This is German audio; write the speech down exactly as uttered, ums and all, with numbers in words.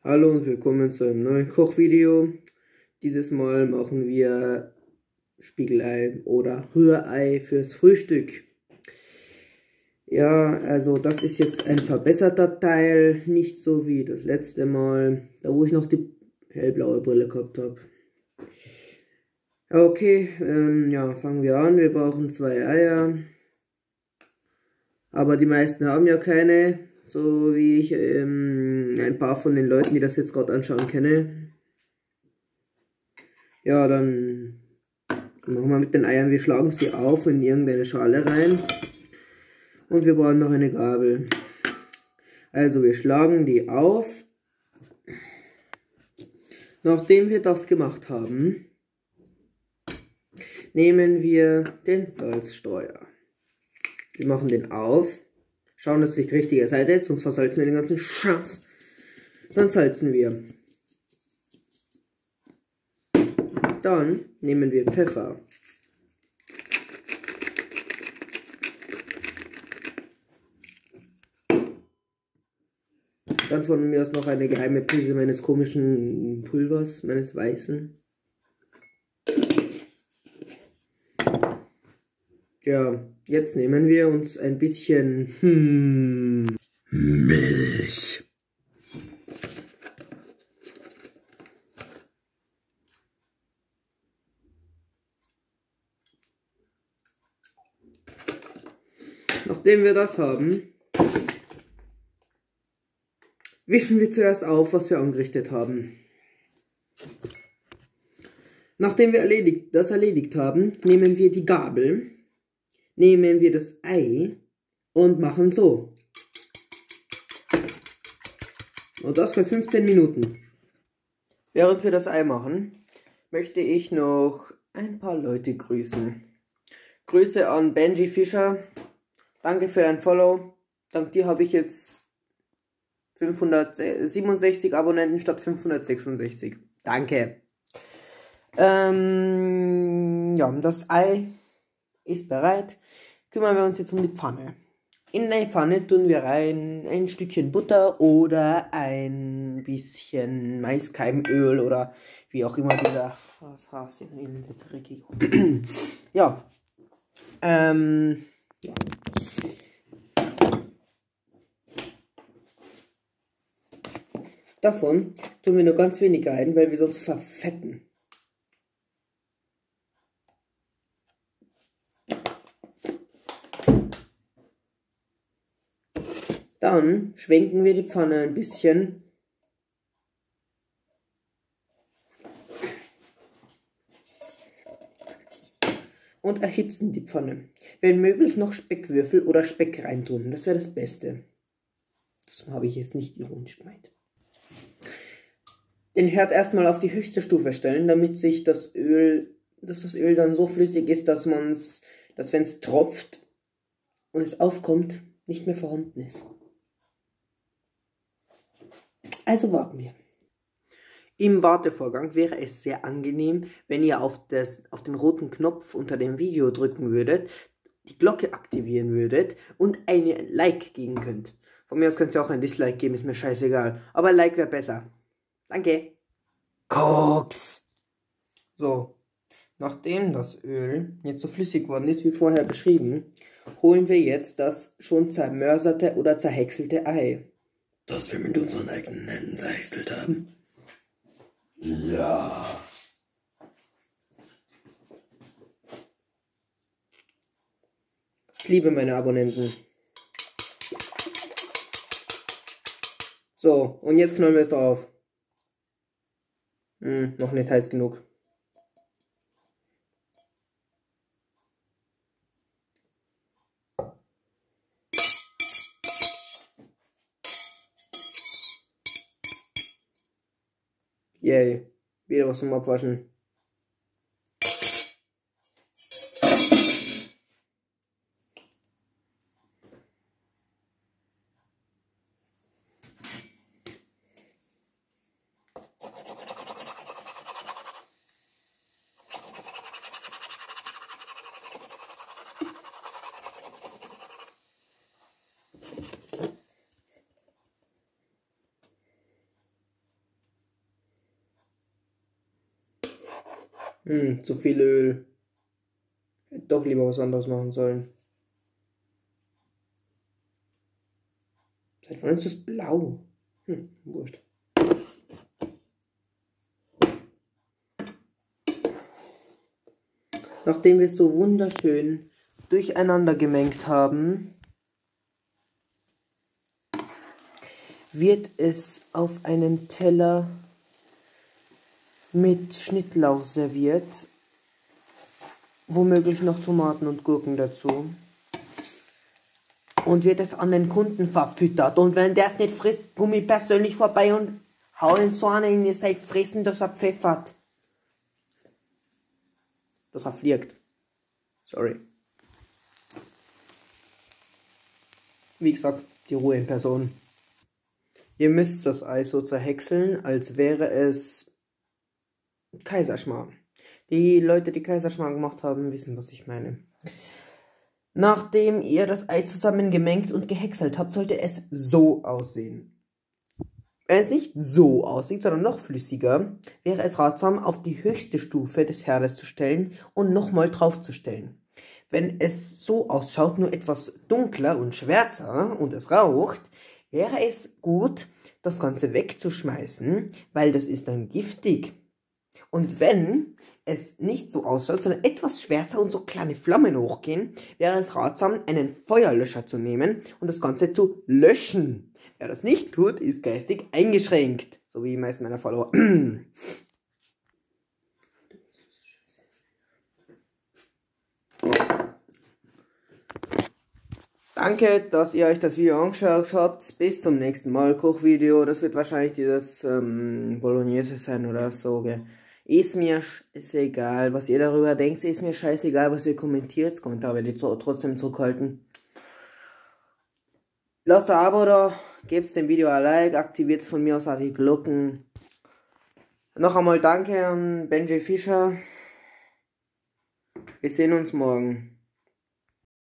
Hallo und willkommen zu einem neuen Kochvideo. Dieses Mal machen wir Spiegelei oder Rührei fürs Frühstück. Ja, also das ist jetzt ein verbesserter Teil, nicht so wie das letzte Mal, da wo ich noch die hellblaue Brille gehabt habe. Okay, ähm, ja, fangen wir an. Wir brauchen zwei Eier, aber die meisten haben ja keine. So wie ich ähm, ein paar von den Leuten, die das jetzt gerade anschauen, kenne. Ja, dann machen wir mit den Eiern, wir schlagen sie auf in irgendeine Schale rein. Und wir brauchen noch eine Gabel. Also wir schlagen die auf. Nachdem wir das gemacht haben, nehmen wir den Salzstreuer. Wir machen den auf. Schauen, dass die richtige Seite ist, sonst versalzen wir den ganzen Scheiß. Dann salzen wir. Dann nehmen wir Pfeffer. Dann von mir aus noch eine geheime Prise meines komischen Pulvers, meines weißen. Ja, jetzt nehmen wir uns ein bisschen hmm, Milch. Nachdem wir das haben, wischen wir zuerst auf, was wir angerichtet haben. Nachdem wir erledigt, das erledigt haben, nehmen wir die Gabel, nehmen wir das Ei und machen so. Und das für fünfzehn Minuten. Während wir das Ei machen, möchte ich noch ein paar Leute grüßen. Grüße an Benji Fischer. Danke für dein Follow. Dank dir habe ich jetzt fünfhundertsiebenundsechzig Abonnenten statt fünfhundertsechsundsechzig. Danke. Ähm, ja, das Ei ist bereit. Kümmern wir uns jetzt um die Pfanne. In die Pfanne tun wir rein ein Stückchen Butter oder ein bisschen Maiskeimöl oder wie auch immer dieser... Was hast du in der dreckige... Ja. Ähm... Ja. Davon tun wir nur ganz wenig rein, weil wir sonst verfetten. Dann schwenken wir die Pfanne ein bisschen und erhitzen die Pfanne. Wenn möglich noch Speckwürfel oder Speck reintun, das wäre das Beste. Das habe ich jetzt nicht ironisch gemeint. Den Herd erstmal auf die höchste Stufe stellen, damit sich das Öl, dass das Öl dann so flüssig ist, dass man es, dass wenn es tropft und es aufkommt, nicht mehr vorhanden ist. Also warten wir. Im Wartevorgang wäre es sehr angenehm, wenn ihr auf, das, auf den roten Knopf unter dem Video drücken würdet, die Glocke aktivieren würdet und ein Like geben könnt. Von mir aus könnt ihr auch ein Dislike geben, ist mir scheißegal. Aber ein Like wäre besser. Danke. Koks. So, nachdem das Öl jetzt so flüssig geworden ist, wie vorher beschrieben, holen wir jetzt das schon zermörserte oder zerhäckselte Ei, das wir mit unseren eigenen Händen zerhäckselt haben. Ja. Ich liebe meine Abonnenten. So, und jetzt knallen wir es drauf. Hm, noch nicht heiß genug. Yay, wieder was zum Abwaschen. Hm, zu viel Öl. Hätte doch lieber was anderes machen sollen. Seit wann ist das blau? Hm, wurscht. Nachdem wir es so wunderschön durcheinander gemengt haben, wird es auf einem Teller mit Schnittlauch serviert, womöglich noch Tomaten und Gurken dazu, und wird es an den Kunden verfüttert. Und wenn der es nicht frisst, komme ich persönlich vorbei und hau ihn so an, in ihr seid fressen, dass er pfeffert. Dass er fliegt. Sorry. Wie gesagt, die Ruhe in Person. Ihr müsst das Ei so zerhäckseln, als wäre es Kaiserschmarrn. Die Leute, die Kaiserschmarrn gemacht haben, wissen, was ich meine. Nachdem ihr das Ei zusammen gemengt und gehäckselt habt, sollte es so aussehen. Wenn es nicht so aussieht, sondern noch flüssiger, wäre es ratsam, auf die höchste Stufe des Herdes zu stellen und nochmal drauf zu stellen. Wenn es so ausschaut, nur etwas dunkler und schwärzer und es raucht, wäre es gut, das Ganze wegzuschmeißen, weil das ist dann giftig. Und wenn es nicht so ausschaut, sondern etwas schwärzer und so kleine Flammen hochgehen, wäre es ratsam, einen Feuerlöscher zu nehmen und das Ganze zu löschen. Wer das nicht tut, ist geistig eingeschränkt, so wie die meisten meiner Follower. Danke, dass ihr euch das Video angeschaut habt. Bis zum nächsten Mal. Kochvideo. Das wird wahrscheinlich dieses ähm, Bolognese sein oder so. Gell? Ist mir ist egal, was ihr darüber denkt. Ist mir scheißegal, was ihr kommentiert. Kommentar werde ich trotzdem zurückhalten. Lasst ein Abo da. Gebt dem Video ein Like. Aktiviert von mir aus auch die Glocken. Noch einmal danke an Benji Fischer. Wir sehen uns morgen.